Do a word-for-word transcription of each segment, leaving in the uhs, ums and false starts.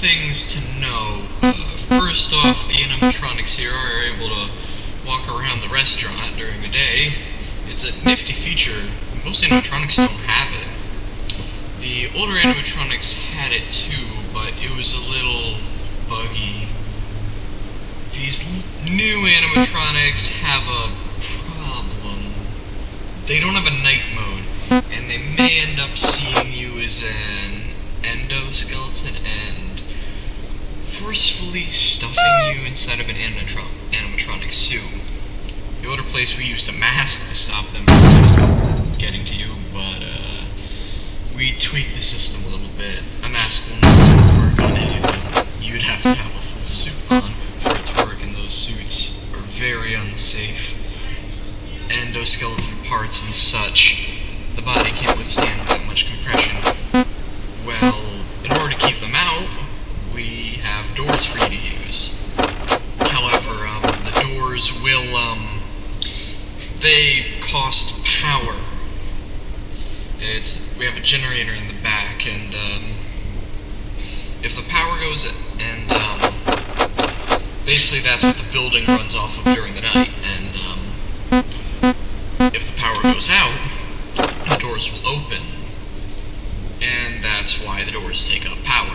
things to know. Uh, first off, the animatronics here are able to walk around the restaurant during the day. It's a nifty feature. Most animatronics don't have it. The older animatronics had it too, but it was a little buggy. These new animatronics have a problem. They don't have a night mode, and they may end up seeing you as an endoskeleton and forcefully stuffing you inside of an animatron animatronic suit. The older place we used a mask to stop them from getting to you, but uh, we tweaked the system a little bit. A mask will not work on anything. You'd have to have a full suit on for it to work, and those suits are very unsafe. Endoskeleton parts and such, the body can't withstand that much compression. Well, in order to keep them out, we have doors for you to use. However, um, the doors will, um, they cost power. It's, we have a generator in the back, and, um, if the power goes, and, um, basically that's what the building runs off of during the night, and, um, if the power goes out, the doors will open, and that's why the doors take up power.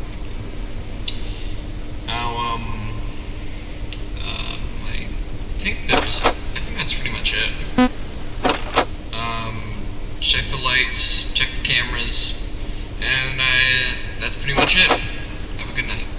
Now, um, uh, I think that was, I think that's pretty much it. Um, check the lights, check the cameras, and I, that's pretty much it. Have a good night.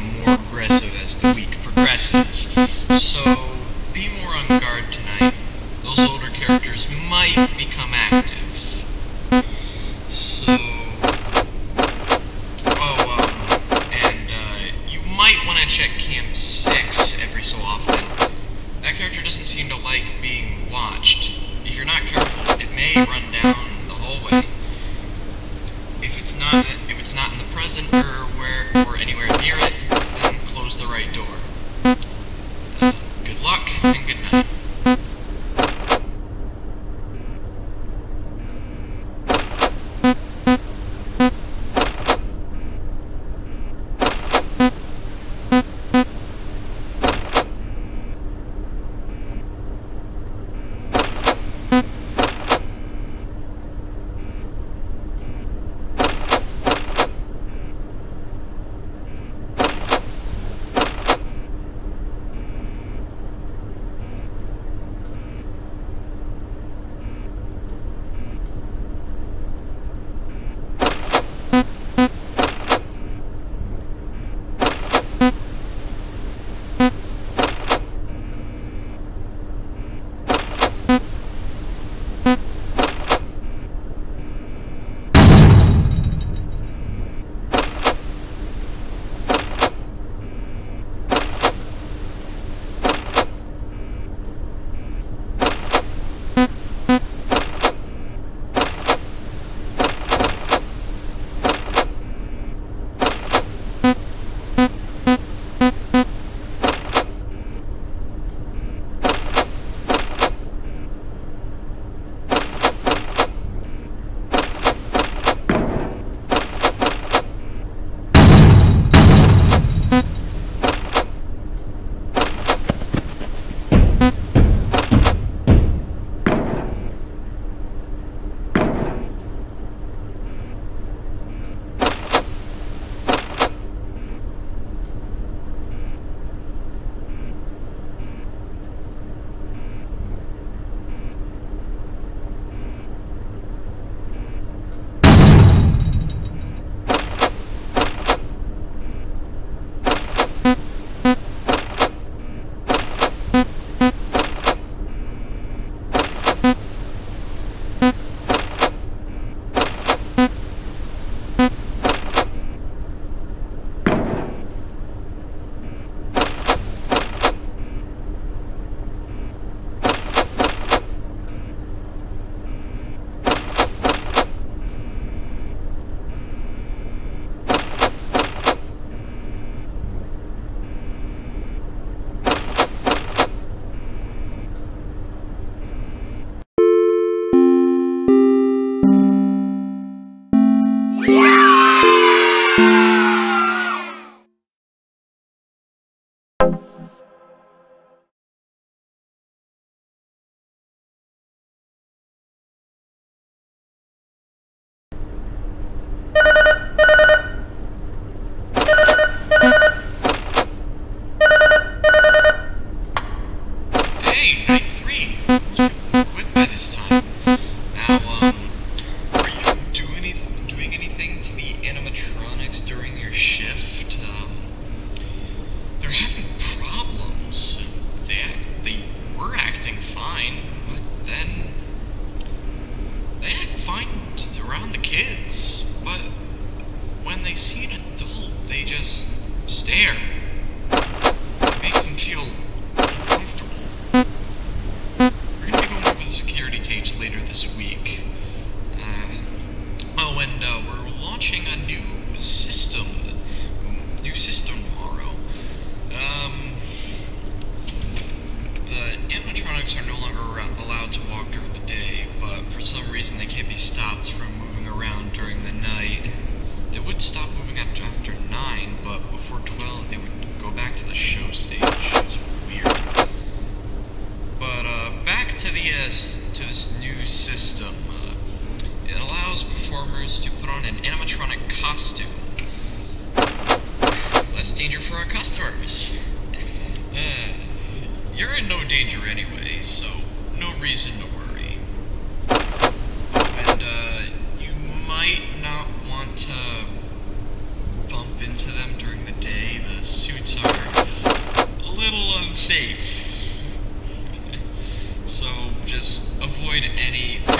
So, be more on guard tonight. might become active. So, oh, um, and, uh, you might want to check Cam six every so often. That character doesn't seem to like being watched. If you're not careful, it may run down the hallway. If it's not, if it's not in the present or where, or anywhere near it, then close the right door. Uh, good luck and good night. avoid any